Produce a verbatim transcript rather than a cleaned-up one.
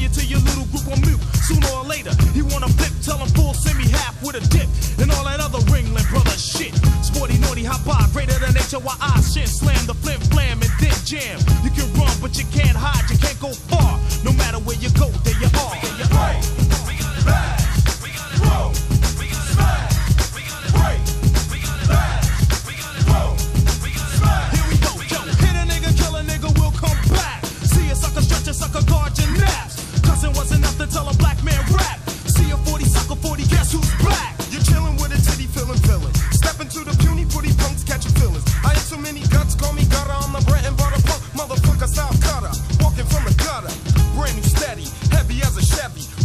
you to your little group on mute. Sooner or later, he wanna flip, tell him full, send me half with a dip. And all that other Ringling brother shit. Sporty, naughty, hot bar, greater than H O Y I shit. Slam the flim flam and then jam. You can run, but you can't hide, you can't go far. No matter where you go, there you are. There you are. Sucker guard your naps. Cousin wasn't enough to tell a black man rap. See a forty sucker forty, guess who's black? You're chillin' with a titty feelin' villain. Step into the puny footy punks catchin' feelings. I have so many guts, call me gutter. I'm the bread and butter punk, motherfucker style cutter. Walking from the gutter, brand new steady, heavy as a Chevy.